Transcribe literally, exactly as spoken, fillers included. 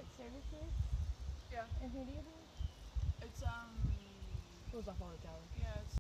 services? Yeah. And who do you have? It's um. Who's off on the tower? Yeah, it's